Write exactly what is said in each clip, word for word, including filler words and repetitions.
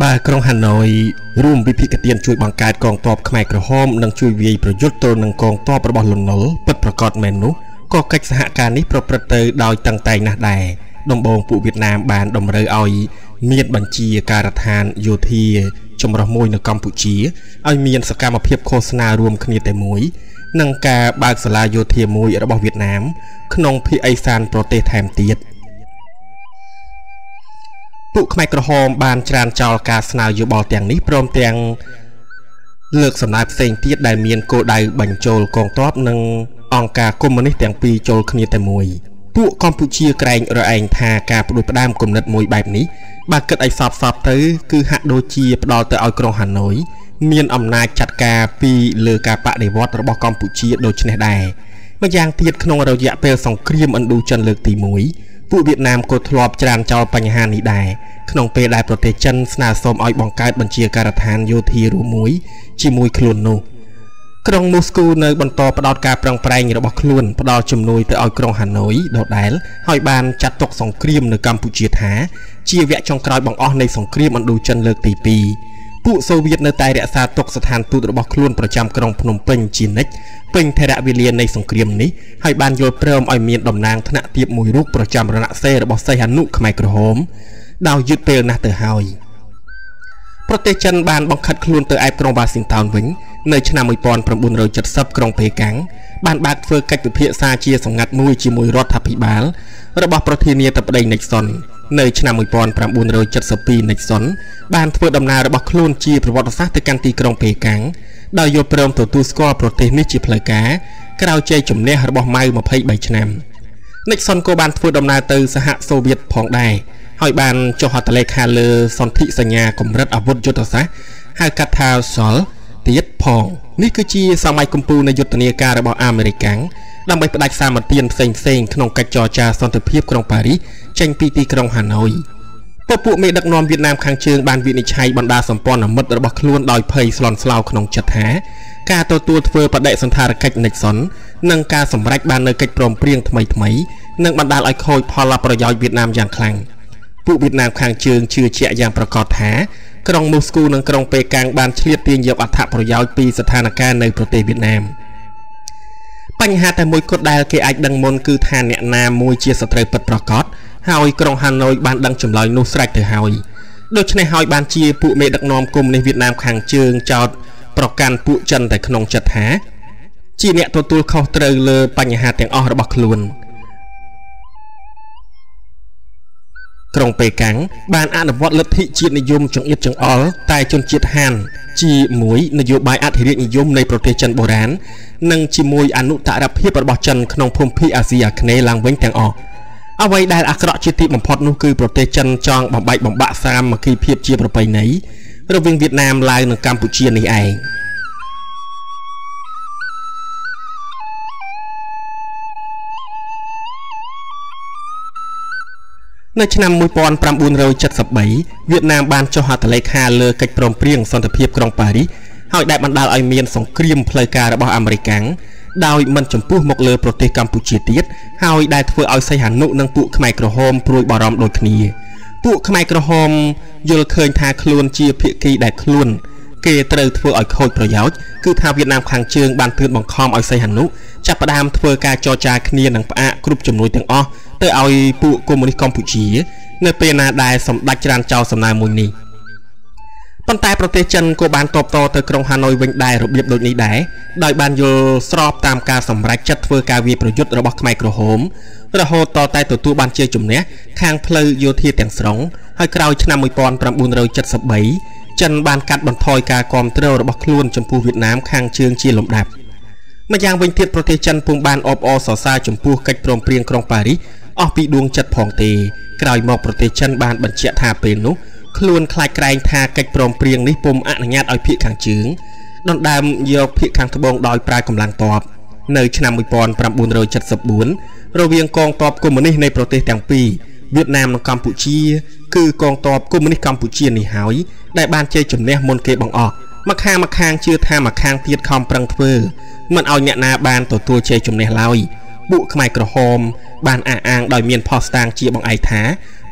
Bà Krong Hà Nội rùm bị phí cái tiền chui bằng cài con tọp khmai cửa hôm nâng chui vìประยุทธ์ nâng con tọp របស់ លន់ នល់ ពិតប្រាកដមែននោះ ក៏កិច្ចសហការនេះប្រព្រឹត្តទៅដោយតឹងតែងណាស់ដែរ ដំបូងពួកវៀតណាមបានតម្រូវឲ្យមានបញ្ជាការដ្ឋានយោធាចម្រុះមួយនៅកម្ពុជាឲ្យមានសកម្មភាពឃោសនារួមគ្នាតែមួយនិងការបើកសាលាយោធាមួយរបស់វៀតណាមក្នុងភាគឦសានប្រទេសថែមទៀតពួកខ្មែរក្រហមបានច្រានចោលការស្នើយោបល់ទាំងនេះព្រមទាំងលើកសំណើផ្សេងទៀតដែលមានគោលដៅបញ្ចូលកងទ័ពនិងអង្គការកុម្មុយនីសទាំងពីរចូលគ្នាតែមួយពួកកម្ពុជាក្រែងរឯងថាការផ្ដួចផ្ដើមគំនិតមួយបែបនេះបើគិតឲ្យសពសពទៅគឺហាក់ដូចជាផ្ដល់ទៅឲ្យក្រុងហាណូយមានអំណាចចាត់ការពីលើការបដិវត្តរបស់កម្ពុជាដូចនេះដែរម្យ៉ាងទៀតក្នុងរយៈពេលសង្គ្រាមឥណ្ឌូចិនលើកទីមួយពួកវៀតណាមក៏ធ្លាប់ច្រានចោលបញ្ហានេះដែរក្នុងពេលដែលប្រទេសចិនស្នើសុំឲ្យបង្កើតបញ្ជាការដ្ឋានយោធារួមមួយជាមួយខ្លួននោះក្រុងមូស្គូនៅបន្តផ្ដោតការប្រឹងប្រែងរបស់ខ្លួនផ្ដល់ជំនួយទៅឲ្យក្រុងហាណូយដដែលហើយបានចាត់ទុកសង្គ្រាមនៅកម្ពុជាថាជាវគ្គចុងក្រោយបង្អស់នៃសង្គ្រាមឥណ្ឌូចិនលើកទីពីរពួកសូវៀតនៅតែរក្សាទុកស្ថានទូតរបស់ខ្លួនប្រចាំក្រុងភ្នំពេញជានិច្ចពេញថេរវេលានៃសង្គ្រាមនេះហើយបានយល់ព្រមឲ្យមានតំណាងថ្នាក់ទាបមួយរូបប្រចាំរណសេរីរបស់សីហនុខ្មែរក្រហមដោយយឺតពេលណាស់ទៅហើយប្រទេសចិនបានបង្ខិតខ្លួនទៅឯក្រុងវ៉ាស៊ីនតោនវិញនៅឆ្នាំmột nghìn chín trăm bảy mươiក្រុងប៉េកាំងបានបើកធ្វើកិច្ចពិភាក្សាជាសម្ងាត់មួយជាមួយរដ្ឋាភិបាលរបស់ប្រធានាធិបតីនិកសុននៅឆ្នាំmột nghìn chín trăm bảy mươi haiនិកសុនបានធ្វើដំណើររបស់ខ្លួនជាប្រវត្តិសាស្ត្រទៅកាន់ទីក្រុងប៉េកាំងដោយយល់ព្រមទទួលស្គាល់ប្រទេសនេះជាផ្លូវការក្រោយជ័យជំនះរបស់ម៉ៅยี่สิบสามឆ្នាំនិកសុនក៏បានធ្វើដំណើរទៅសហសូវៀតផងដែរហើយបានចុះហត្ថលេខាលើសន្ធិសញ្ញាកម្រិតអាវុធយុទ្ធសាស្ត្រហៅកាត់ថាសលទៀតផងនេះគឺជាសម័យកំពូលនៃយុទ្ធនាការរបស់អាមេរិកដើម្បីផ្ដាច់សាមគ្គីផ្សេងផ្សេងក្នុងកិច្ចចរចាសន្តិភាពក្រុងប៉ារីសចេញពីទីក្រុងហាណូយពួកមេដឹកនាំវៀតណាមខាងជើងបានវិនិច្ឆ័យបណ្ដាសម្ព័ន្ធមិត្តរបស់ខ្លួនដោយភ័យស្លន់ស្លោក្នុងចិត្តថាការទទួលធ្វើបដិសណ្ឋារកិច្ចនិកសុននិងការសម្រេចបាននៅកិច្ចព្រមព្រៀងថ្មីថ្មីនឹងបណ្ដាលឲ្យខូចផលប្រយោជន៍វៀតណាមយ៉ាងខ្លាំងពួកវៀតណាមខាងជើងជឿជាក់យ៉ាងប្រកបថាក្រុងមូស្គូនិងក្រុងប៉េកាំងបានឆ្លៀតទាញយកអត្ថប្រយោជន៍ពីស្ថានភាពនៅប្រទេសវៀតណាមបញ្ហាតែមួយគត់ដែលគេអាចដឹងមុនគឺថាអ្នកណាមួយជាសត្រូវពិតប្រាកដហើយក្រុងហាណូយបានដឹងចម្លើយនោះស្រេចទៅហើយដូច្នេះហើយបានជាពួកមេដឹកនាំកុម្មុយនីសវៀតណាមខាងជើងចោទប្រកាន់ពួកចិនតែក្នុងចិត្តថាជាអ្នកទទួលខុសត្រូវលើបញ្ហាទាំងអស់របស់ខ្លួនក្រុងប៉េកាំងបានអនុវត្តលទ្ធិជាតិនិយមចង្អៀតចង្អល់តែជនជាតិហានជាមួយនយោបាយអធិរាជនិយមនៃប្រទេសចិនបុរាណនិងជាមួយអនុត្តរភាពរបស់ចិនក្នុងភូមិភាគអាស៊ីអាគ្នេយ៍ឡើងវិញទាំងអស់អ្វីដែលអាក្រក់ជាទីបំផុតនោះគឺប្រទេសចិនចង់បំបែកបំបាក់សាមគ្គីភាពជាប្រពៃណីរវាងវៀតណាមឡាវនិងកម្ពុជានេះឯងនៅឆ្នាំmột nghìn chín trăm bảy mươi baវៀតណាមបានចុះហត្ថលេខាលើកិច្ចព្រមព្រៀងសន្តិភាពក្រុងប៉ារីសហើយដែលបណ្ដាលឲ្យមានសង្គ្រាមផ្លូវការរបស់អាមេរិកដោយមិនចំពោះមកលើប្រទេសកម្ពុជាទៀតហើយដែលធ្វើឲ្យសីហនុនិងពួកខ្មែរក្រហមព្រួយបារម្ភដូចគ្នាពួកខ្មែរក្រហមយល់ឃើញថាខ្លួនជាភាគីដែលខ្លួនគេត្រូវធ្វើឲ្យខូចប្រយោជន៍គឺថាវៀតណាមខាងជើងបានទឿនបង្ខំឲ្យសីហនុចាប់ផ្ដើមធ្វើការចរចាគ្នានឹងផ្អាកគ្រប់ជំនួយទាំងអស់ទៅឲ្យពួកកុម្មុយនីសកម្ពុជានៅពេលណាដែលសម្ដេចច្រានចោលសំណើមួយនេះប៉ុន្តែប្រទេសចិនក៏បានតបតទៅក្រុងហាណូយវិញដែររបៀបដូចនេះដែរដោយបានយល់ស្របតាមការសម្រេចចិត្តធ្វើការវាយប្រយុទ្ធរបស់ខ្មែរក្រហមរហូតតតែទទួលបានជ័យជំនះខាងផ្លូវយោធាទាំងស្រុងហើយក្រោយឆ្នាំmột nghìn chín trăm bảy mươi baចិនបានកាត់បន្ថយការគ្រប់គ្រងរបស់ខ្លួនចំពោះវៀតណាមខាងជើងជាលំដាប់ម្យ៉ាងវិញទៀតប្រទេសចិនពុំបានអបអរសរសើរចំពោះកិច្ចព្រមព្រៀងក្រុងប៉ារីសអស់ពីដួងចិត្តផងទេក្រោយមកប្រទេសចិនបានបញ្ជាក់ថាពេលនោះខ្លួនខ្លាចក្រែងថាកិច្ចព្រមព្រៀងនេះពុំអនុញ្ញាតឲ្យភាគខាងជើងដណ្ដើមយកភាគខាងត្បូងដោយប្រើកម្លាំងទ័ពនៅឆ្នាំmột nghìn chín trăm bảy mươi bốnរវាងកងទ័ពកុម្មុយនីសនៃប្រទេសទាំងពីរវៀតណាមនិងកម្ពុជាគឺកងទ័ពកុម្មុយនីសកម្ពុជានេះហើយដែលបានជ័យជំនះមុនគេបង្អស់មកខាងមកខាងជឿថាមកខាងទៀតខំប្រឹងធ្វើមិនឲ្យអ្នកណាបានទទួលជ័យជំនះឡើយពួកខ្មែរក្រហមបានអះអាងដោយមានផុសតាងជាបង្អែកថាព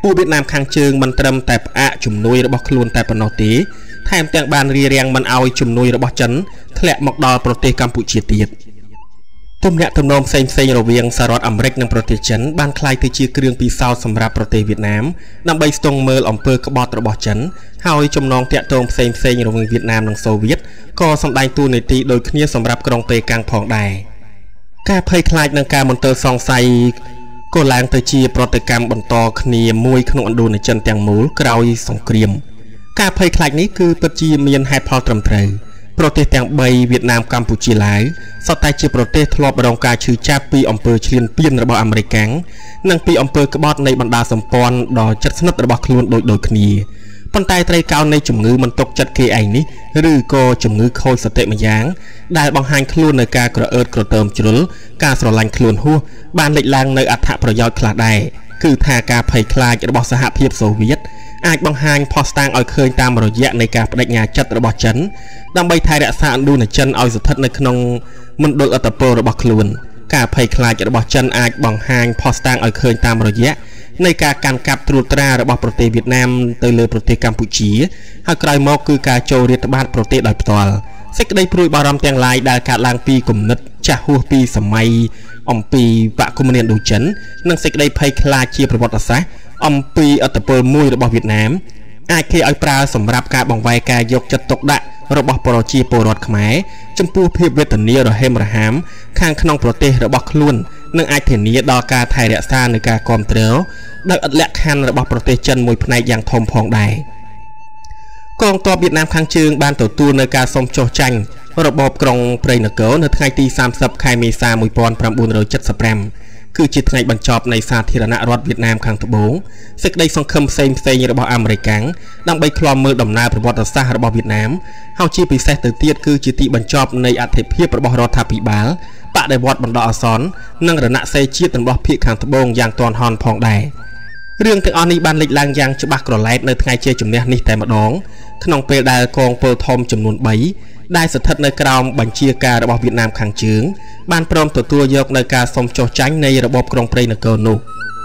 ពួកវៀតណាមខាងជើងមិនត្រឹមតែផ្អាកជំនួយរបស់ខ្លួនតែប៉ុណ្ណោះទេថែមទាំងបានរារាំងមិនឲ្យជំនួយរបស់ចិនធ្លាក់មកដល់ប្រទេសកម្ពុជាទៀតទំនាក់ទំនងផ្សេងផ្សេងរវាងសហរដ្ឋអាមេរិកនិងប្រទេសចិនបានក្លាយទៅជាគ្រឿងពិសោធន៍សម្រាប់ប្រទេសវៀតណាមដើម្បីស្ទង់មើលអំពើក្បត់របស់ចិនហើយចំណងតាក់ទងផ្សេងផ្សេងរវាងវៀតណាមនិងសូវៀតក៏សម្ដែងតួនាទីដូចគ្នាសម្រាប់ក្រុងប៉េកាំងផងដែរការភ័យខ្លាចនឹងការមន្ទិលសង្ស័យក៏ឡើងទៅជាប្រតិកម្មបន្តគ្នាមួយក្នុងឥណ្ឌូនេចិនទាំងមូលក្រោយសង្គ្រាមការភ័យខ្លាចនេះគឺពិតជាមានហេតុផលត្រឹមត្រូវប្រទេសទាំងបីវៀតណាមកម្ពុជាឡាវសុទ្ធតែជាប្រទេសធ្លាប់រងការឈឺចាប់ពីអំពើឈ្លានពានរបស់អាមេរិកនិងពីអំពើក្បត់នៃបណ្ដាសម្ព័ន្ធដ៏ជិតស្និទ្ធរបស់ខ្លួនដូចដូចគ្នាប៉ុន្តែត្រីកោណនៃជំងឺមិនទុកចិត្តគេឯងនេះឬក៏ជំងឺខូចសតិម្យ៉ាងដែលបង្ហាញខ្លួននៅការក្រអឺតក្រទើមជ្រុលការស្រឡាញ់ខ្លួនហួសបានលេចឡើងនៅអត្ថប្រយោជន៍ខ្លះដែរគឺថាការភ័យខ្លាចរបស់សហភាពសូវៀតអាចបង្ហាញផុសតាងឲ្យឃើញតាមរយៈនៃការបដិញ្ញាចិត្តរបស់ចិនដើម្បីថែរក្សាឥណ្ឌូនេចិនឲ្យស្ថិតនៅក្នុងមណ្ឌលឥទ្ធិពលរបស់ខ្លួនការភ័យខ្លាចរបស់ចិនអាចបង្ហាញផុសតាងឲ្យឃើញតាមរយៈនៃការកាន់កាប់ត្រួតត្រារបស់ប្រទេសវៀតណាមទៅលើប្រទេសកម្ពុជាហើយក្រោយមកគឺការចូលរាតត្បាតប្រទេសដោយផ្ទាល់សេចក្តីព្រួយបារម្ភទាំងឡាយដែលកើតឡើងពីគំនិតចាស់ហួសពីសម័យអំពីបកគមនាឥណ្ឌូចិននិងសេចក្តីភ័យខ្លាចជាប្រវត្តិសាស្ត្រអំពីឥទ្ធិពលមួយរបស់វៀតណាមអាចគេឲ្យប្រើសម្រាប់ការបង្វែរការយកចិត្តទុកដាក់របស់ប្រជាពលរដ្ឋខ្មែរចំពោះភាពវេទនារហេមរហាមខាងក្នុងប្រទេសរបស់ខ្លួននិងអាចធានាដល់ការថែរក្សានៃការគ្រប់គ្រងដោយឥតលក្ខខណ្ឌរបស់ប្រទេសចិនមួយផ្នែកយ៉ាងធំផងដែរកងទ័ពវៀតណាមខាងជើងបានទទួលនៅការសុំចុះចាញ់របបក្រុងព្រៃនគរនៅថ្ងៃទីសាមសិបខែមេសា១៩៧៥គឺជាថ្ងៃបញ្ចប់នៃសាធារណរដ្ឋវៀតណាមខាងត្បូងសេចក្តីសង្ឃឹមផ្សេងផ្សេងរបស់អាមេរិកដើម្បីឃ្លាំមើលដំណើរប្រវត្តិសាស្ត្ររបស់វៀតណាមហើយជាពិសេសទៅទៀតគឺជាទីបញ្ចប់នៃអធិភាពរបស់រដ្ឋាភិបាលបដិវត្តបណ្ដោះអាសន្ននិងរណសិរ្សជាតិរបស់ភាគខាងត្បូងយ៉ាងទាន់ហន់ផងដែររឿងទាំងអស់នេះបានលេចឡើងយ៉ាងច្បាស់ក្រឡែតនៅថ្ងៃជ័យជំនះនេះតែម្ដងក្នុងពេលដែលកងពលធំចំនួនបីដែលស្ថិតនៅក្រោមបញ្ជាការរបស់វៀតណាមខាងជើងបានព្រមទទួលយកនៅការសុំចុះចាញ់នៃរបបក្រុងព្រៃនគរនោះ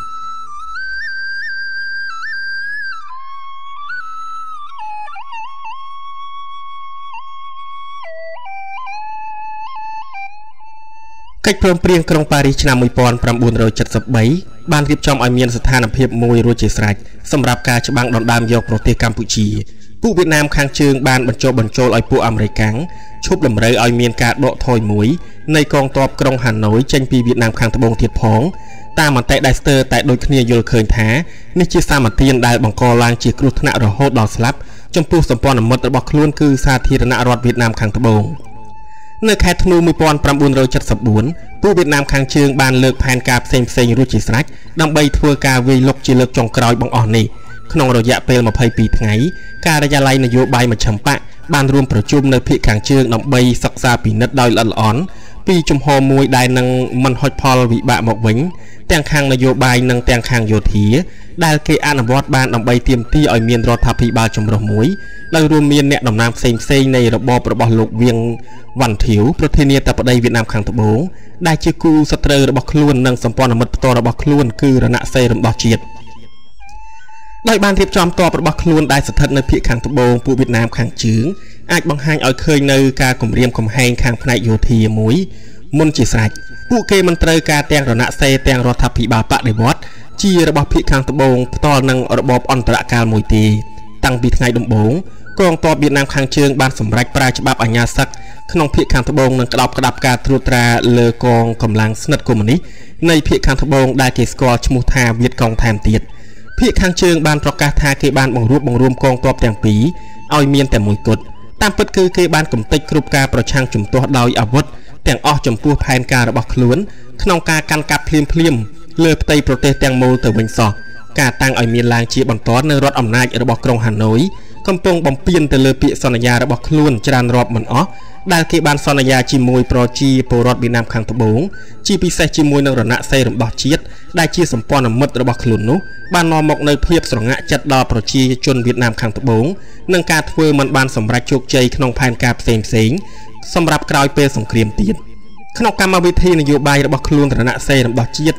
កិច្ចព្រមព្រៀងក្រុងប៉ារីសឆ្នាំ១៩៧៣បានរៀបចំឲ្យមានស្ថានភាពមួយរួចជាស្រេចសម្រាប់ការច្បាំងដណ្ដើមយកប្រទេសកម្ពុជាពួកវៀតណាមខាងជើងបានបញ្ចុះបញ្ចូលឲ្យពួកអាមេរិកឈប់តម្រូវឲ្យមានការដកថយមួយនៃកងទ័ពក្រុងហាណូយចេញពីវៀតណាមខាងត្បូងទៀតផងតាមមតិដែលស្ទើរតែដូចគ្នាយល់ឃើញថានេះជាសម្បទានដែលបង្កឡើងជាគ្រោះថ្នាក់រហូតដល់ស្លាប់ចំពោះសម្ព័ន្ធមិត្តរបស់ខ្លួនគឺសាធារណរដ្ឋវៀតណាមខាងត្បូងនៅខែធ្នូ១៩៧៤ពួកវៀតណាមខាងជើងបានលើកផែនការផ្សេងផ្សេងរួចជាស្រេចដើម្បីធ្វើការវាយលុកជាលើកចុងក្រោយបង្អស់នេះក្នុងរយៈពេលម្ភៃពីរថ្ងៃការិយាល័យនយោបាយមជ្ឈិមបកបានរួមប្រជុំនៅភាគខាងជើងដើម្បីសិក្សាពិនិត្យដោយល្អិតល្អន់ពីជំហរមួយដែលនឹងមិនហុចផលវិបាកមកវិញទាំងខាងនយោបាយនិងទាំងខាងយោធាដែលគេអនុវត្តបានដើម្បីទាមទារឲ្យមានរដ្ឋាភិបាលចម្រុះមួយដោយរួមមានអ្នកតំណាងផ្សេងផ្សេងនៃរបបរបស់លោកវៀងវ៉ាន់ធាវប្រធានាធិបតីវៀតណាមខាងត្បូងដែលជាគូសត្រូវរបស់ខ្លួននិងសម្ព័ន្ធមិត្តផ្ទាល់របស់ខ្លួនគឺរណសិរ្សរំដោះជាតិដោយបានរៀបចំទ័ពរបស់ខ្លួនដែលស្ថិតនៅភាគខាងត្បូងពួកវៀតណាមខាងជើងអាចបង្ហាញឲ្យឃើញនៅការគម្រាមកំហែងខាងផ្នែកយោធាមួយមុនជាស្រេចពួកគេមិនត្រូវការទាំងរណសិរ្សទាំងរដ្ឋាភិបាលបដិវត្តជារបស់ភាគខាងត្បូងផ្ទាល់នឹងរបបអន្តរកាលមួយទេតាំងពីថ្ងៃដំបូងកងទ័ពវៀតណាមខាងជើងបានសម្រេចប្រើច្បាប់អាជ្ញាសឹកក្នុងភាគខាងត្បូងនិងក្តោបក្តាប់ការត្រួតត្រាលើកងកម្លាំងស្និទ្ធកុម្មុយនីសនៃភាគខាងត្បូងដែលគេស្គាល់ឈ្មោះថាវៀតកុងថែមទៀតភាគខាងជើងបានប្រកាសថាគេបានបង្រួបបង្រួមកងទ័ពទាំងពីរឲ្យមានតែមួយគត់តាមពិតគឺគេបានកំទេចគ្រប់ការប្រឆាំងជំទាស់ដោយអាវុធទាំងអស់ចំពោះផែនការរបស់ខ្លួនក្នុងការកាន់កាប់ភ្លាមភ្លាមលើផ្ទៃប្រទេសទាំងមូលទៅវិញសោះការតាំងឲ្យមានឡើងជាបន្តនៅរដ្ឋអំណាចរបស់ក្រុងហាណូយកំពុងបំពេញទៅលើពាក្យសន្យារបស់ខ្លួនច្រើនរាប់មិនអស់ដែលគេបានសន្យាជាមួយប្រជាពលរដ្ឋវៀតណាមខាងត្បូងជាពិសេសជាមួយនឹងរណសិរ្សរំដោះជាតិដែលជាសម្ព័ន្ធមិត្តរបស់ខ្លួននោះបាននាំមកនៅភាពស្រងាក់ចិត្តដល់ប្រជាជនវៀតណាមខាងត្បូងនិងការធ្វើមិនបានសម្រេចជោគជ័យក្នុងផែនការផ្សេងផ្សេងសម្រាប់ក្រោយពេលសង្គ្រាមទៀតក្នុងកម្មវិធីនយោបាយរបស់ខ្លួនរណសិរ្សរំដោះជាតិ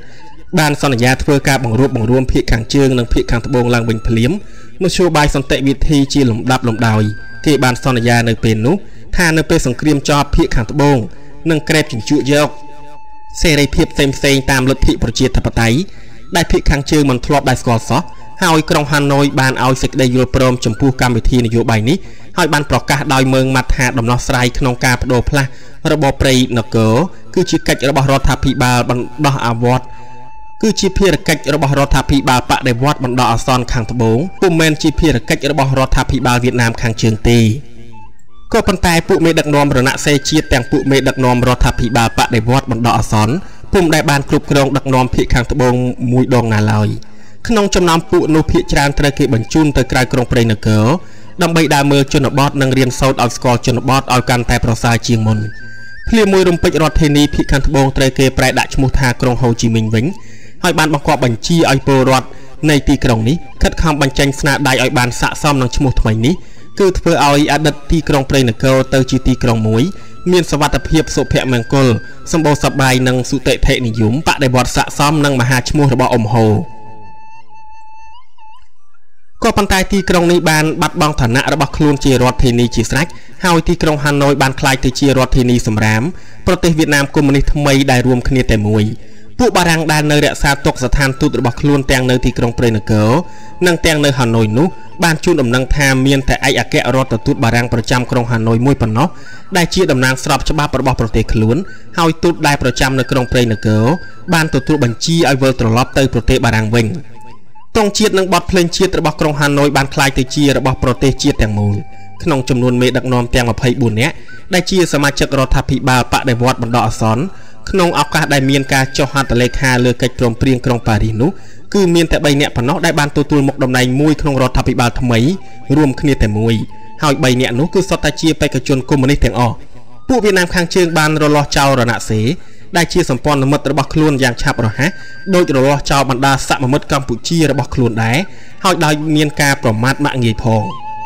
បានសន្យាធ្វើការបង្រួបបង្រួមភាគខាងជើងនិងភាគខាងត្បូងឡើងវិញភ្លាមមធ្យោបាយសន្តិវិធីជាលំដាប់លំដោយគេបានសន្យានៅពេលនោះថានៅពេលសង្គ្រាមចប់ភាគខាងត្បូងនឹងក្រេបជញ្ជក់យកសេរីភាពផ្សេងផ្សេងតាមលទ្ធិប្រជាធិបតេយ្យដែលភាគខាងជើងមិនធ្លាប់ដែលស្គាល់សោះហើយក្រុងហាណូយបានឲ្យសេចក្តីយល់ព្រមចំពោះកម្មវិធីនយោបាយនេះហើយបានប្រកាសដោយមើងម៉ាត់ថាដំណោះស្រាយក្នុងការបដូរផ្លាស់របបព្រៃនគរគឺជាកិច្ចរបស់រដ្ឋាភិបាលបណ្ដោះអាវត្តគឺជាភារកិច្ចរបស់រដ្ឋាភិបាលបដិវត្តបណ្ដោះអាសន្នខាងត្បូងពុំមែនជាភារកិច្ចរបស់រដ្ឋាភិបាលវៀតណាមខាងជើងទេក៏ប៉ុន្តែពួកមេដឹកនាំរណសេរីជាតិទាំងពួកមេដឹកនាំរដ្ឋាភិបាលបដិវត្តបណ្ដោះអាសន្នពុំដែលបានគ្រប់គ្រងដឹកនាំភាគខាងត្បូងមួយដងណាឡើយក្នុងចំណោមពួកនោះភាគច្រើនត្រូវគេបញ្ជូនទៅក្រៅក្រុងព្រៃនគរដើម្បីដើរមើលជនបទនិងរៀនសូត្រឲ្យស្គាល់ជនបទឲ្យកាន់តែប្រសើរជាងមុនភ្លាមមួយរំពេចរដ្ឋធានីភាគខាងត្បូងត្រូវគេប្រែដាក់ឈ្មោះថាក្រុងហូជីមីញវិញហើយបានបង្គាប់បញ្ជាឲ្យពលរដ្ឋនៃទីក្រុងនេះខិតខំបញ្ចេញស្នាដៃឲ្យបានស័ក្តិសមនឹងឈ្មោះថ្មីនេះគឺធ្វើឲ្យអតីតទីក្រុងព្រៃនគរទៅជាទីក្រុងមួយមានសុវត្ថិភាពសុភមង្គលសម្បូរសប្បាយនិងសុតិធិនិយមបដិវត្តស័ក្តិសមនឹងមហាឈ្មោះរបស់អ៊ុំហូក៏ប៉ុន្តែទីក្រុងនេះបានបាត់បង់ឋានៈរបស់ខ្លួនជារដ្ឋធានីជាស្រេចហើយទីក្រុងហាណូយបានក្លាយទៅជារដ្ឋធានីសម្រាមប្រទេសវៀតណាមកុម្មុយនីសថ្មីដែលរួមគ្នាតែមួយពួកបារាំងដែលនៅរក្សាទុកស្ថានទូតរបស់ខ្លួនទាំងនៅទីក្រុងព្រៃនគរនិងទាំងនៅហាណូយនោះបានជូនដំណឹងថាមានតែឯកអគ្គរដ្ឋទូតបារាំងប្រចាំក្រុងហាណូយមួយប៉ុណ្ណោះដែលជាតំណាងស្របច្បាប់របស់ប្រទេសខ្លួនហើយទូតដែលប្រចាំនៅក្រុងព្រៃនគរបានទទួលបញ្ជាឲ្យវិលត្រឡប់ទៅប្រទេសបារាំងវិញទង់ជាតិនិងបទភ្លេងជាតិរបស់ក្រុងហាណូយបានក្លាយទៅជារបស់ប្រទេសជាតិទាំងមូលក្នុងចំនួនមេដឹកនាំទាំងម្ភៃបួននាក់ដែលជាសមាជិករដ្ឋាភិបាលបដិវត្តបណ្ដោះអាសន្នក្នុងឱកាសដែលមានការចុះហត្ថលេខាលើកិច្ចព្រមព្រៀងក្រុងប៉ារីសនោះគឺមានតែបីនាក់ប៉ុណ្ណោះដែលបានទទួលមុខតំណែងមួយក្នុងរដ្ឋាភិបាលថ្មីរួមគ្នាតែមួយហើយបីនាក់នោះគឺសុទ្ធតែជាបេក្ខជនកុម្មុយនីសទាំងអស់ពួកវៀតណាមខាងជើងបានរលាស់ចោលរណសេរីដែលជាសម្ព័ន្ធមិត្តរបស់ខ្លួនយ៉ាងឆាប់រហ័សដោយរលាស់ចោលបណ្ដាសមមិត្តកម្ពុជារបស់ខ្លួនដែរហើយដោយមានការប្រមាថមាក់ងាយផង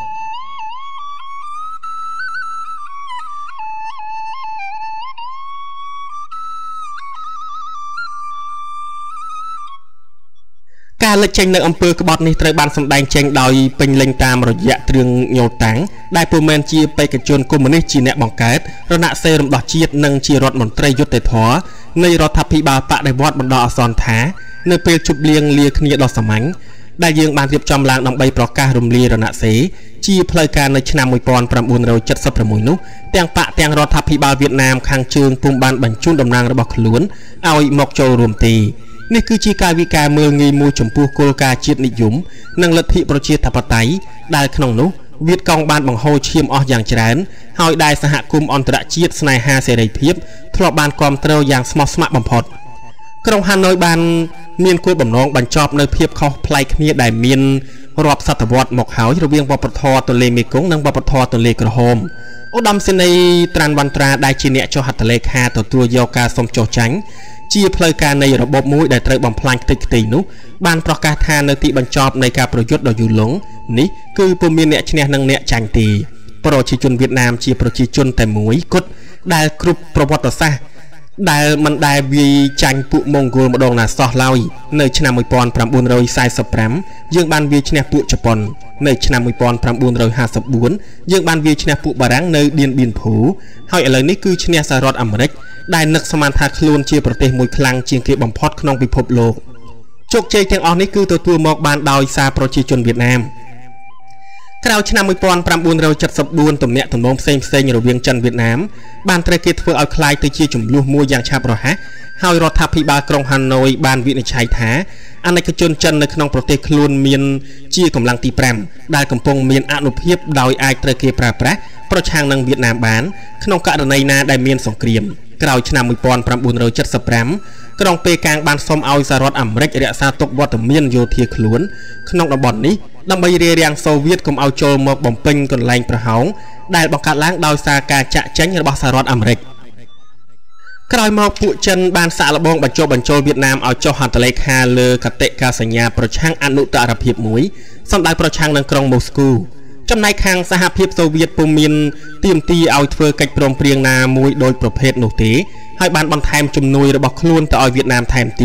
ការលេចចេញនៅអំពើក្បត់នេះត្រូវបានសម្ដែងចេញដោយពេញលេញតាមរយៈទ្រឿងញោតាំងដែលពុំមែនជាបេក្ខជនកុម្មុយនីសជាអ្នកបង្កើតរណសេរីរំដោះជាតិនិងជារដ្ឋមន្ត្រីយុត្តិធម៌នៃរដ្ឋាភិបាលបដិវត្តបណ្ដោះអាសន្នថានៅពេលជប់លៀងលាគ្នាដ៏សាមញ្ញដែលយើងបានរៀបចំឡើងដើម្បីប្រកាសរំលាយរណសេរីជាផ្លូវការនៅឆ្នាំmột nghìn chín trăm bảy mươi sáuនោះទាំងបកទាំងរដ្ឋាភិបាលវៀតណាមខាងជើងពុំបានបញ្ជូនតំណាងរបស់ខ្លួនឲ្យមកចូលរួមទេនេះគឺជាការវិការមើលងាយមួយចំពោះគោលការណ៍ជាតិនិយមនិងលទ្ធិប្រជាធិបតេយ្យដែលក្នុងនោះវៀតកុងបានបង្ហូរឈាមអស់យ៉ាងច្រើនហើយដែលសហគមន៍អន្តរជាតិស្នេហាសេរីភាពធ្លាប់បានគាំទ្រយ៉ាងស្មោះស្ម័គ្របំផុតក្រុងហាណូយបានមានគោលបំណងបញ្ចប់នៅភាពខុសប្លែកគ្នាដែលមានរាប់សតវត្សមកហើយរវាងវប្បធម៌ទន្លេមេគង្គនិងវប្បធម៌ទន្លេក្រហមឧត្តមសេនីយ៍ត្រាន់វ៉ាន់ត្រាដែលជាអ្នកចុះហត្ថលេខាទទួលយកការសុំចុះចាញ់ជាផ្លូវការនៃរបបមួយដែលត្រូវបំផ្លាញខ្ទេចខ្ទីនោះបានប្រកាសថានៅទីបញ្ចប់នៃការប្រយុទ្ធដ៏យូរលង់នេះគឺពុំមានអ្នកឈ្នះនិងអ្នកចាញ់ទេប្រជាជនវៀតណាមជាប្រជាជនតែមួយគត់ដែលគ្រប់ប្រវត្តិសាស្ត្រដែលមិនដែលវាយចាញ់ពួកម៉ុងហ្គោលម្ដងណាសោះឡើយនៅឆ្នាំmột nghìn chín trăm bốn mươi lămយើងបានវាយឈ្នះពួកជប៉ុននៅឆ្នាំmột nghìn chín trăm năm mươi tưយើងបានវាយឈ្នះពួកបារាំងនៅឌៀនបៀនភូហើយឥឡូវនេះគឺឈ្នះសហរដ្ឋអាមេរិកដែលនឹកស្មានថាខ្លួនជាប្រទេសមួយខ្លាំងជាងគេបំផុតក្នុងពិភពលោកជោគជ័យទាំងអស់នេះគឺទទួលមកបានដោយសារប្រជាជនវៀតណាមក្រោយឆ្នាំmột nghìn chín trăm bảy mươi tưទំនាក់ទំនងផ្សេងផ្សេងរវាងចិនវៀតណាមបានត្រូវគេធ្វើឲ្យคล้ายទៅជាចំនួនមួយយ៉ាងឆាប់រហ័សហើយរដ្ឋាភិបាលក្រុងហាណូយបានវិនិច្ឆ័យថាអាណិកជនចិននៅក្នុងប្រទេសខ្លួនមានជាកម្លាំងទីប្រាំដែលកំពុងមានអនុភាពដោយអាចត្រូវគេប្រើប្រាស់ប្រឆាំងនឹងវៀតណាមបានក្នុងករណីណាដែលមានសង្គ្រាមក្រោយឆ្នាំmột nghìn chín trăm bảy mươi lămក្រុងប៉េកាំងបានសុំឲ្យសហរដ្ឋអាមេរិករក្សាទុកវត្តមានយោធាខ្លួនក្នុងតំបន់នេះដើម្បីរារាំងសូវៀតកុំឲ្យចូលមកបំពេញកន្លែងប្រហោងដែលបង្កើតឡើងដោយសារការចាក់ចែងរបស់សហរដ្ឋអាមេរិកក្រោយមកពួកចិនបានសាកល្បងបញ្ចុះបញ្ចូលវៀតណាមឲ្យចុះហត្ថលេខាលើកតិកាសញ្ញាប្រឆាំងអនុត្តរភាពមួយសម្ដៅប្រឆាំងនឹងក្រុងម៉ូស្គូចំណែកខាងសហភាពសូវៀតពុំមានទាមទារឲ្យធ្វើកិច្ចព្រមព្រៀងណាមួយដោយប្រភេទនោះទេហើយបានបន្ថែមជំនួយរបស់ខ្លួនទៅឲ្យវៀតណាមថែមទៀត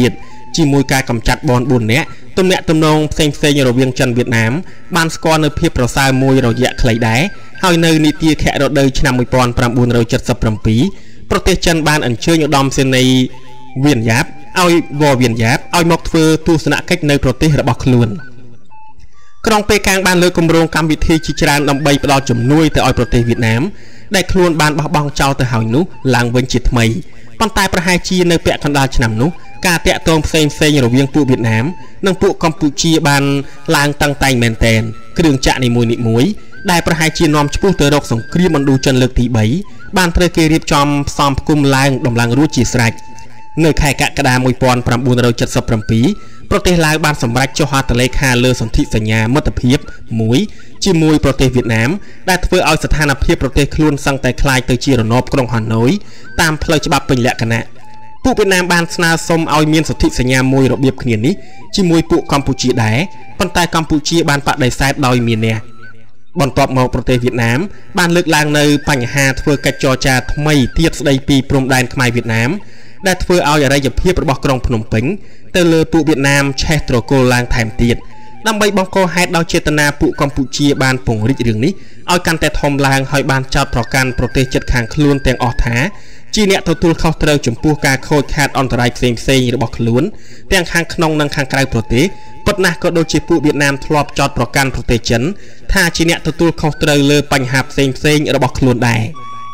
ជាមួយការកំចាត់បនbốnនាក់ទំនាក់ទំនងផ្សេងផ្សេងរវាងចិនវៀតណាមបានស្គាល់នៅភាពប្រសើរមួយរយៈខ្លីដែរហើយនៅនីតិខរដូវឆ្នាំmột nghìn chín trăm bảy mươi bảyប្រទេសចិនបានអញ្ជើញឧត្តមសេនីយ៍វៀនយ៉ាបឲ្យវ៉វៀនយ៉ាបឲ្យមកធ្វើទស្សនកិច្ចនៅប្រទេសរបស់ខ្លួនក្រុងប៉េកាំងបានលើកគម្រោងកម្មវិធីជាច្រើនដើម្បីផ្ដល់ជំនួយទៅឲ្យប្រទេសវៀតណាមដែលខ្លួនបានបោះបង់ចោលទៅហើយនោះឡើងវិញជាថ្មីប៉ុន្តែប្រហែលជានៅពាក់កណ្ដាលឆ្នាំនោះការតាក់ទងផ្សេងផ្សេងរវាងពួកវៀតណាមនិងពួកកម្ពុជាបានឡើងតឹងតែងមែនទែនគ្រឿងចាក់នីមួយៗដែលប្រហែលជានាំឆ្ពោះទៅរកសង្គ្រាមឥណ្ឌូចិនលើកទីបីបានត្រូវគេរៀបចំផ្សំផ្គុំឡើងដំឡើងរួចជាស្រេចនៅខែកក្កដាmột nghìn chín trăm bảy mươi bảyប្រទេសឡាវបានសម្រេចចុះហត្ថលេខាលើសន្ធិសញ្ញាមិត្តភាពមួយជាមួយប្រទេសវៀតណាមដែលធ្វើឲ្យស្ថានភាពប្រទេសខ្លួនសឹងតែคล้ายទៅជារណបក្រុងហាណូយតាមផ្លូវច្បាប់ពេញលក្ខណៈពួកវៀតណាមបានស្នើសុំឲ្យមានសន្ធិសញ្ញាមួយរបៀបគ្នានេះជាមួយពួកកម្ពុជាដែរប៉ុន្តែកម្ពុជាបានបដិសេធដោយមានះបន្ទាប់មកប្រទេសវៀតណាមបានលើកឡើងនៅបញ្ហាធ្វើកិច្ចចរចាថ្មីទៀតស្ដីពីព្រំដែនខ្មែរវៀតណាមដែលធ្វើឲ្យអរិយភាពរបស់ក្រុងភ្នំពេញទៅលើពួកវៀតណាមឆេះត្រកូលឡើងថែមទៀតដើម្បីបង្កហេតុដោយចេតនាពួកកម្ពុជាបានពង្រីករឿងនេះឲ្យកាន់តែធំឡើងហើយបានចោទប្រកាន់ប្រទេសជិតខាងខ្លួនទាំងអស់ថាជាអ្នកទទួលខុសត្រូវចំពោះការខូចខាតអន្តរាយផ្សេងផ្សេងរបស់ខ្លួនទាំងខាងក្នុងនិងខាងក្រៅប្រទេសប៉ុន្តែក៏ដូចជាពួកវៀតណាមធ្លាប់ចោទប្រកាន់ប្រទេសចិនថាជាអ្នកទទួលខុសត្រូវលើបញ្ហាផ្សេងផ្សេងរបស់ខ្លួនដែរ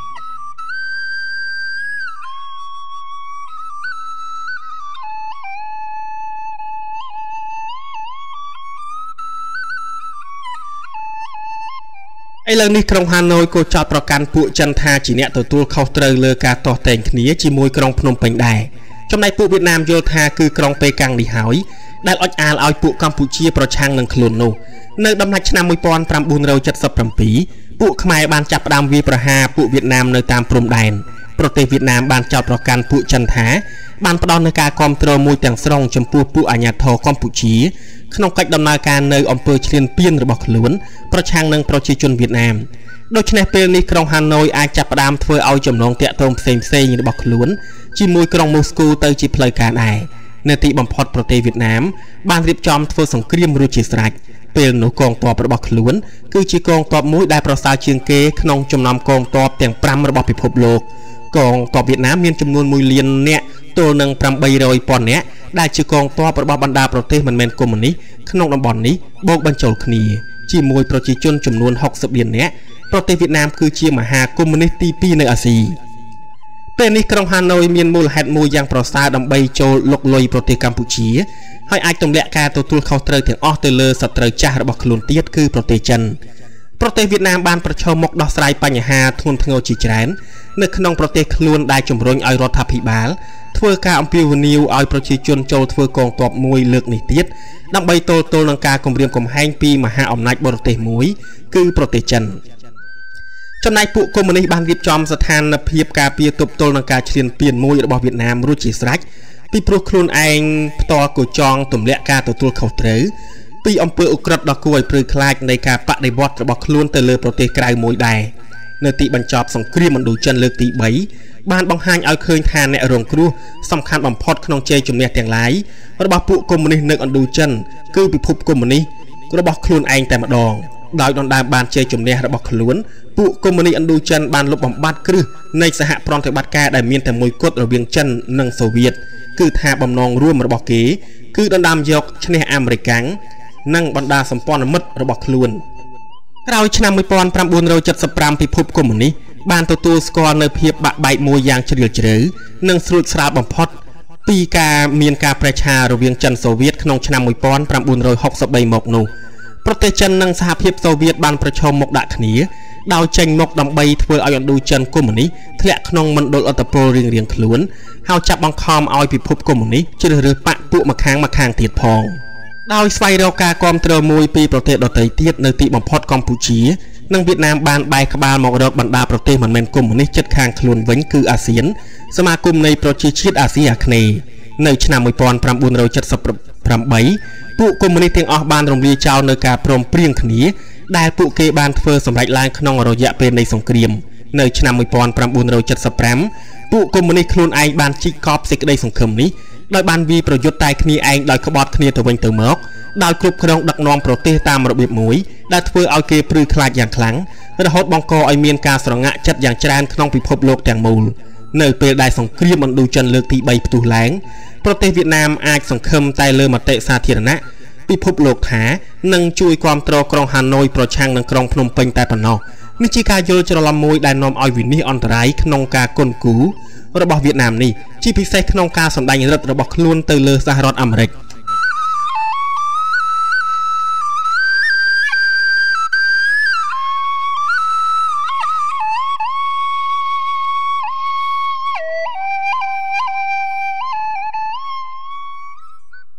ឥឡូវនេះក្រុងហាណូយក៏ចោទប្រកាន់ពួកចិនថាជាអ្នកទទួលខុសត្រូវលើការទាស់ទែងគ្នាជាមួយក្រុងភ្នំពេញដែរចំណែកពួកវៀតណាមយល់ថាគឺក្រុងប៉េកាំងនេះហើយដែលអុចអាលឲ្យពួកកម្ពុជាប្រឆាំងនឹងខ្លួននោះនៅដំណាច់ឆ្នាំmột nghìn chín trăm bảy mươi bảyពួកខ្មែរបានចាប់ផ្ដើមវាយប្រហារពួកវៀតណាមនៅតាមព្រំដែនប្រទេសវៀតណាមបានចោទប្រកាន់ពួកចិនថាបានផ្ដល់នូវការគាំទ្រមួយទាំងស្រុងចំពោះពួកអាញាធរកម្ពុជាក្នុងកិច្ចដំណើរការនៅអំពើឈ្លានពានរបស់ខ្លួនប្រឆាំងនឹងប្រជាជនវៀតណាមដូច្នេះពេលនេះក្រុងហាណូយអាចចាប់ផ្ដើមធ្វើឲ្យចំណងតាក់ទងផ្សេងផ្សេងរបស់ខ្លួនជាមួយក្រុងមូស្គូទៅជាផ្លូវការដែរនៅទីបំផុតប្រទេសវៀតណាមបានរៀបចំធ្វើសង្គ្រាមរួចជាស្រេចពេលនោះកងទ័ពរបស់ខ្លួនគឺជាកងទ័ពមួយដែលប្រសើរជាងគេក្នុងចំណោមកងទ័ពទាំងប្រាំរបស់ពិភពលោកកងទ័ពវៀតណាមមានចំនួនមួយលាននាក់ទល់នឹងប្រាំបីរយពាន់នាក់ដែលជាកងទ័ពរបស់បណ្ដាប្រទេសមិនមែនកុម្មុយនីសក្នុងតំបន់នេះបូកបញ្ចូលគ្នាជាមួយប្រជាជនចំនួនហុកសិបលាននាក់ប្រទេសវៀតណាមគឺជាមហាកុម្មុយនីសទីពីរនៅអាស៊ីពេលនេះក្រុងហាណូយមានមូលហេតុមួយយ៉ាងប្រសើរដើម្បីចូលលុកលុយប្រទេសកម្ពុជាហើយអាចទម្លាក់ការទទួលខុសត្រូវទាំងអស់ទៅលើសត្រូវចាស់របស់ខ្លួនទៀតគឺប្រទេសចិនប្រទេសវៀតណាមបានប្រឈមមុខដោះស្រាយបញ្ហាធ្ងន់ធ្ងរជាច្រើននៅក្នុងប្រទេសខ្លួនដែលជំរុញឲ្យរដ្ឋាភិបាលធ្វើការអំពាវនាវឲ្យប្រជាជនចូលធ្វើកងទ័ពមួយលើកនេះទៀតដើម្បីទល់ទល់នឹងការគំរាមកំហែងពីមហាអំណាចបរទេសមួយគឺប្រទេសចិនចំណែកពួកកុម្មុយនីសបានរៀបចំស្ថានភាពការពារទប់ទល់នឹងការឈ្លានពានមួយរបស់វៀតណាមរួចជាស្រេចពីព្រោះខ្លួនឯងផ្ទាល់ក៏ចង់ទម្លាក់ការទទួលខុសត្រូវពីអំពើឧក្រិដ្ឋដ៏គួរឲ្យព្រឺខ្លាចនៃការបដិវត្តរបស់ខ្លួនទៅលើប្រទេសក្រៅមួយដែរនៅទីបញ្ចប់សង្គ្រាមឥណ្ឌូចិនលើកទីបីបានបង្ហាញឲ្យឃើញថាអ្នករងគ្រោះសំខាន់បំផុតក្នុងជ័យជំនះទាំងឡាយរបស់ពួកកុម្មុយនីសនៅឥណ្ឌូចិនគឺពិភពកុម្មុយនីសរបស់ខ្លួនឯងតែម្ដងដោយដណ្ដើមបានជ័យជំនះរបស់ខ្លួនពួកកុម្មុយនីសឥណ្ឌូចិនបានលុបបំបាត់គ្រឹះនៃសហប្រតិបត្តិការដែលមានតែមួយគត់រវាងចិននិងសូវៀតគឺថាបំណងរួមរបស់គេគឺដណ្ដើមយកឈ្នះអាមេរិកនិងបណ្ដាសម្ព័ន្ធមិត្តរបស់ខ្លួនក្រោយឆ្នាំmột nghìn chín trăm bảy mươi lămពិភពកុម្មុយនីសបានទទួលស្គាល់នៅភាពបាក់បែកមួយយ៉ាងជ្រាលជ្រៅនិងស្រួចស្រាលបំផុតពីការមានការប្រឆាំងរវាងចិនសូវៀតក្នុងឆ្នាំmột nghìn chín trăm sáu mươi baមកនោះប្រទេសចិននិងសហភាពសូវៀតបានប្រឈមមុខដាក់គ្នាដោយចេញមុខដើម្បីធ្វើឲ្យឥណ្ឌូចិនកុម្មុយនីសធ្លាក់ក្នុងមណ្ឌលឥទ្ធិពលរៀងៗខ្លួនហើយចាប់បង្ខំឲ្យពិភពកុម្មុយនីសជ្រើសរើសបកពួកម្ខាងម្ខាងទៀតផងដោយស្វែងរកការគាំទ្រមួយពីប្រទេសដទៃទៀតនៅទីបំផុតកម្ពុជានិងវៀតណាមបានបែរក្បាលមករកបណ្ដាប្រទេសមិនមែនកុម្មុយនីសជិតខាងខ្លួនវិញគឺអាស៊ានសមាគមនៃប្រជាជាតិអាស៊ីអាគ្នេយ៍នៅឆ្នាំmột nghìn chín trăm bảy mươi támពួកកុម្មុយនីសទាំងអស់បានរំលាយចោលនៅការព្រមព្រៀងគ្នាដែលពួកគេបានធ្វើសម្រេចឡើងក្នុងរយៈពេលនៃសង្គ្រាមនៅឆ្នាំmột nghìn chín trăm bảy mươi lămពួកកុម្មុយនីសខ្លួនឯងបានជីកកប់សេចក្តីសង្ឃឹមនេះដោយបានវាប្រយុទ្ធតែគ្នាឯងដោយក្បត់គ្នាទៅវិញទៅមកដោយគ្រប់គ្រងដឹកនាំប្រទេសតាមរបៀបមួយដែលធ្វើឲ្យគេព្រឺខ្លាចយ៉ាងខ្លាំងរហូតបង្កឲ្យមានការស្រងាក់ចិត្តយ៉ាងច្រើនក្នុងពិភពលោកទាំងមូលនៅពេលដែលសង្គ្រាមឥណ្ឌូចិនលើកទី3ផ្ទុះឡើងប្រទេសវៀតណាមអាចសង្ឃឹមតែលើមតិសាធារណៈពិភពលោកថានឹងជួយគ្រប់គ្រងក្រុងហាណូយប្រឆាំងនឹងក្រុងភ្នំពេញតែប៉ុណ្ណោះនេះជាការយល់ច្រឡំមួយដែលនាំឲ្យវិនិច្ឆ័យអន្តរាយក្នុងការគុនគូរបស់វៀតណាមនេះជាពិសេសក្នុងការសម្ដែងរដ្ឋរបស់ខ្លួនទៅលើសហរដ្ឋអាមេរិក